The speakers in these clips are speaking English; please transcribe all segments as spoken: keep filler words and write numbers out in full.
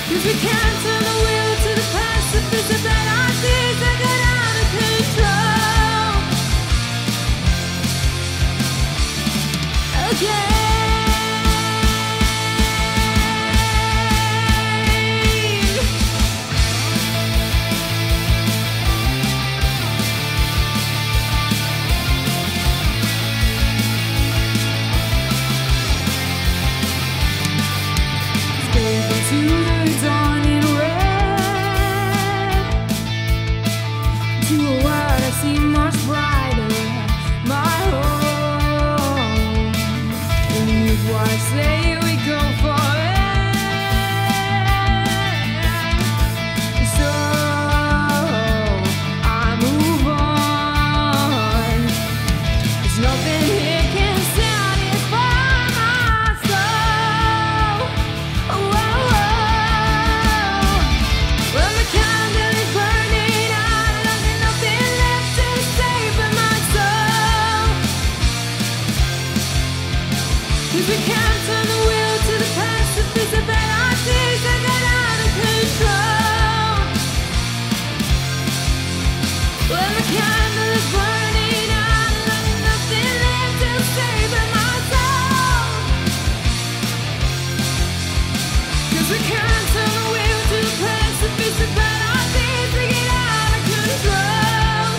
'Cause we can't turn the wheel to the past if it's a bad idea that got out of control. Okay. To the dawning red, to a world I see much brighter, my home. And if I say we go for it, so I move on. There's nothing here can satisfy my soul. Oh, we can't turn the wheel to the past if it's a bad idea that got out of control. Well, the candle is burning out and there's nothing left to save but my soul. 'Cause we can't turn the wheel to the past if it's a bad idea to get out of control.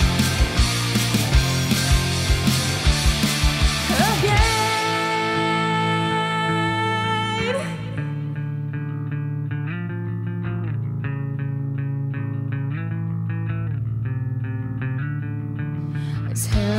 Okay. It's